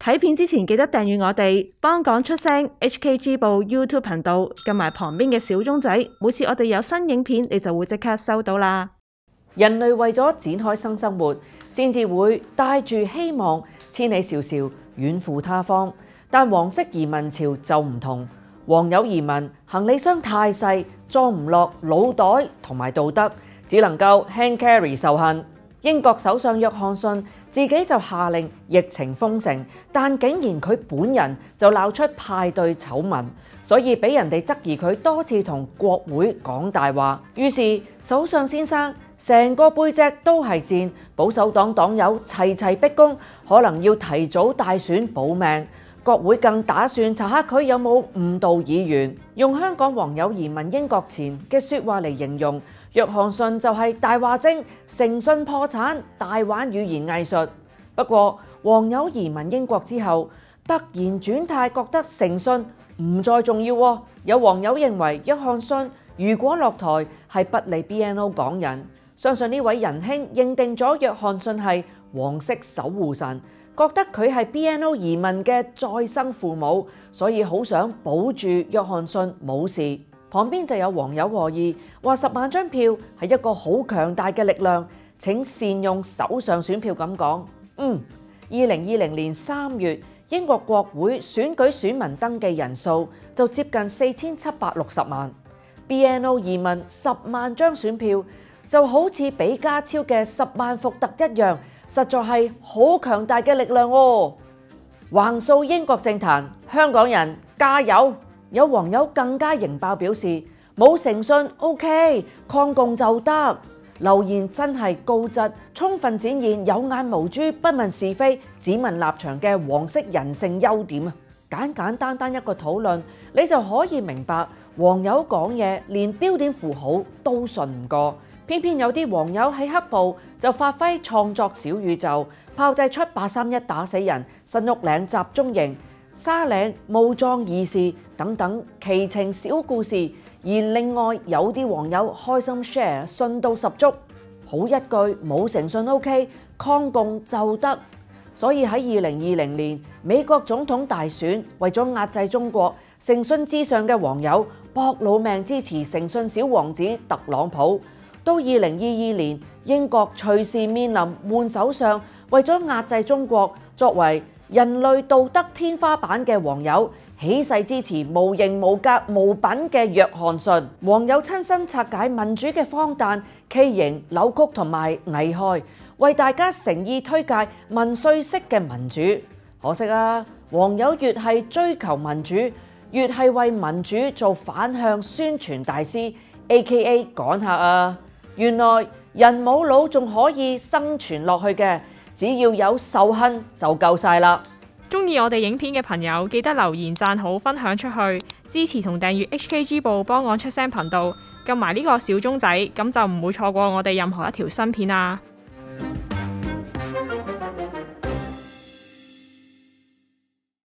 睇片之前記得訂閱我哋幫港出聲 HKG 報 YouTube 頻道，撳埋旁邊嘅小鐘仔，每次我哋有新影片，你就會即刻收到啦。 人類為咗展開新生活，先至會帶住希望千里迢迢遠赴他方。但黃色移民潮就唔同，黃油移民行李箱太細，裝唔落腦袋同埋道德，只能夠 hand carry 仇恨。英國首相約翰遜自己就下令疫情封城，但竟然佢本人就鬧出派對醜聞，所以俾人哋質疑佢多次同國會講大話。於是首相先生成個背脊都係箭，保守黨黨友齊齊逼宮，可能要提早大選保命。國會更打算查下佢有冇誤導議員，用香港黃友移民英國前嘅説話嚟形容。約翰遜就係大話精，誠信破產，大玩語言藝術。不過黃友移民英國之後，突然轉態，覺得誠信唔再重要喎。有網友認為約翰遜如果落台係不利 BNO 港人，相信呢位仁兄認定咗約翰遜係黃色守護神，覺得佢係 BNO 移民嘅再生父母，所以好想保住約翰遜冇事。旁邊就有網友和議話10萬張票係一個好強大嘅力量，請善用手上選票咁講。2020年3月，英國國會選舉選民登記人數就接近4760萬，BNO 移民10萬張選票就好似比家超嘅10萬伏特一樣，實在係好強大嘅力量喎。橫掃英國政壇，香港人加油！有網友更加型爆表示冇誠信 OK， 抗共就得。留言真係高質，充分展現有眼無珠、不問是非、只問立場嘅黃色人性優點啊！簡簡單單一個討論，你就可以明白網友講嘢連標點符號都信唔過。偏偏有啲網友喺黑暴就發揮創作小宇宙，炮製出831打死人、新屋嶺集中營、沙嶺墓葬義士等等奇情小故事，而另外有啲網友開心 share 信到十足，好一句冇誠信 OK， 抗共就得。所以喺2020年美國總統大選，為咗壓制中國，誠信至上嘅網友搏老命支持誠信小王子特朗普。到2022年，英國隨時面臨換首相，為咗壓制中國，作為人類道德天花板嘅網友起勢支持無形無格無品嘅約翰遜。網友親身拆解民主嘅荒誕、畸形、扭曲同埋危害，為大家誠意推介民粹式嘅民主。可惜啊，網友越係追求民主，越係為民主做反向宣傳大師 ，AKA 趕客啊！原來人冇腦仲可以生存落去嘅。只要有仇恨就夠晒啦！ 鍾意我哋影片嘅朋友記得留言、讚好、分享出去，支持同訂閱 HKG 報幫我出聲頻道，撳埋呢個小鐘仔，咁就唔會錯過我哋任何一條新片啦〜